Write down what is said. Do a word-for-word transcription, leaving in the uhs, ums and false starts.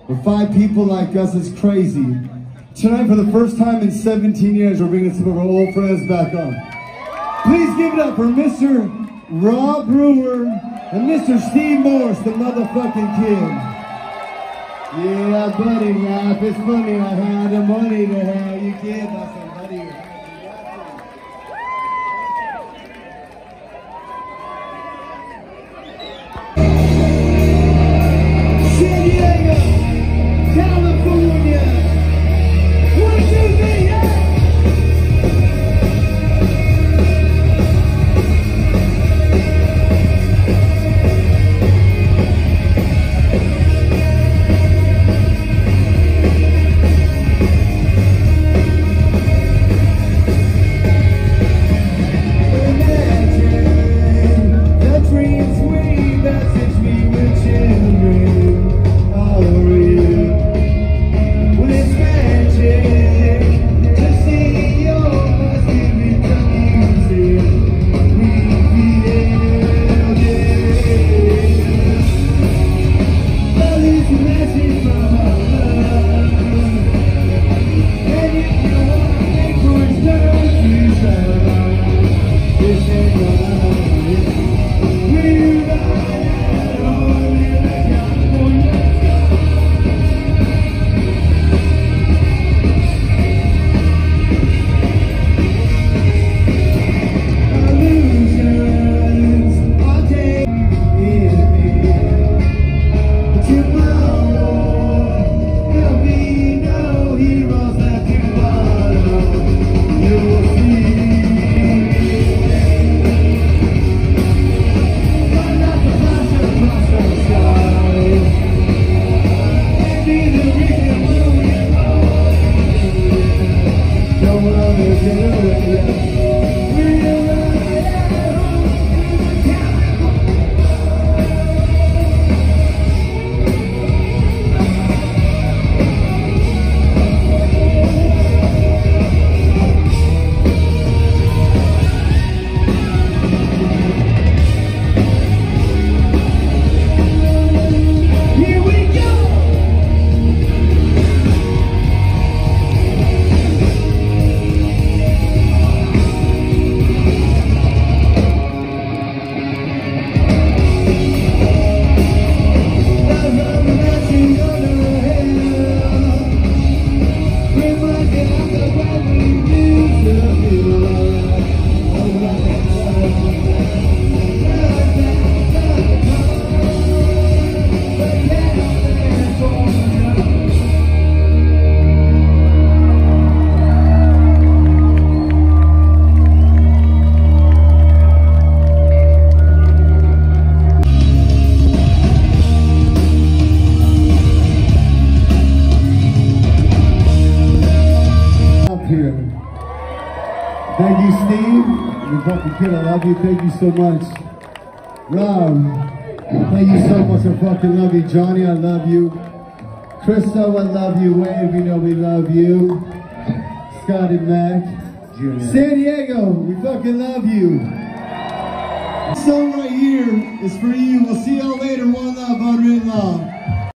With five people like us, it's crazy. Tonight, for the first time in seventeen years, we're bringing some of our old friends back on. Please give it up for Mister Rob Brewer and Mister Steve Morse, the motherfucking kid. Yeah, buddy, rap. It's funny, I had the money to have you kid by somebody. San Diego, California. One, two, three, yeah. Thank you, Steve. You fucking kid, I love you. Thank you so much. Rob, thank you so much. I fucking love you. Johnny, I love you. Crystal, I love you. Wade, we know we love you. Scotty Mac. Junior. San Diego, we fucking love you. This song right here is for you. We'll see y'all later. One love, Unwritten Law.